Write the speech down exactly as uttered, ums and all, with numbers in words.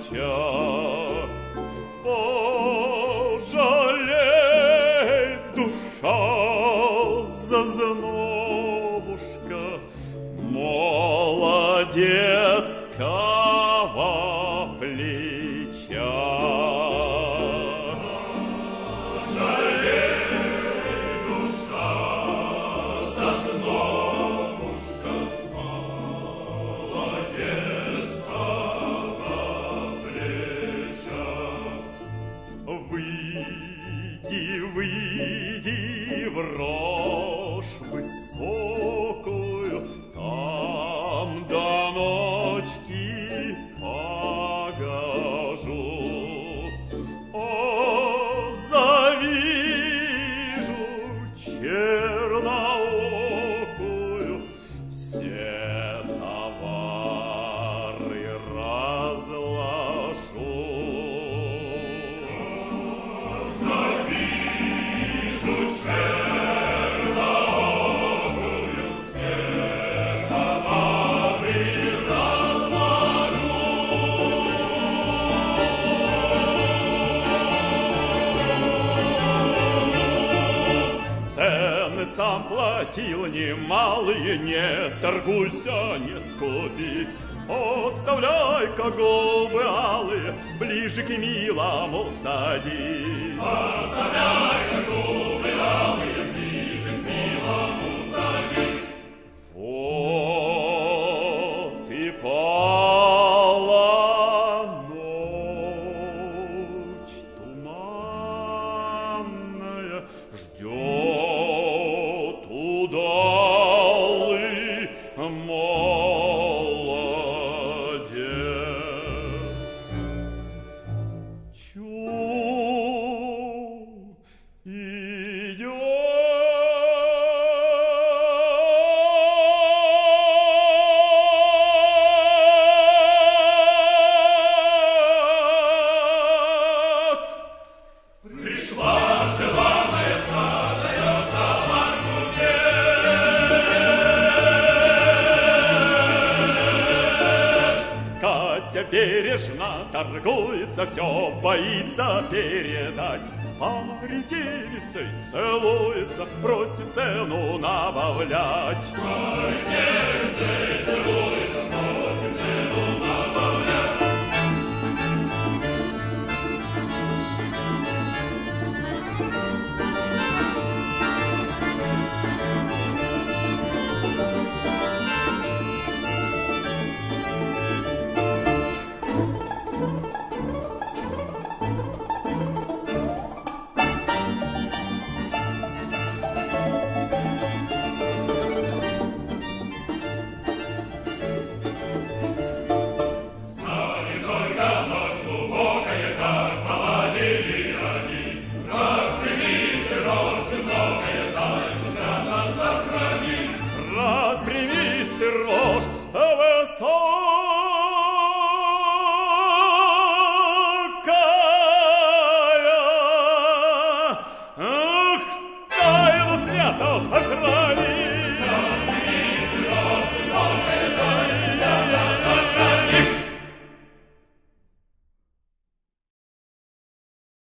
Пожалей, душа, зазнобушка молодецкого плеча. Выйди, выйди в рожь высокую, там до ночки погожу. О, завижу черноокую, все товары разложу. Цены сам платил немалые, не торгуйся, не скупись. Подставляй-ка губы алые, ближе к милому садись. Подставляй-ка губы алые, ближе к милому садись. Вот и пала ночь туманная, ждет удалый молодец. Чу идет. Пришла желанная падая товар купец. Катя бережно торгуется, все боится передать. Парень девицей целуется, просит цену набавлять. Парень девицей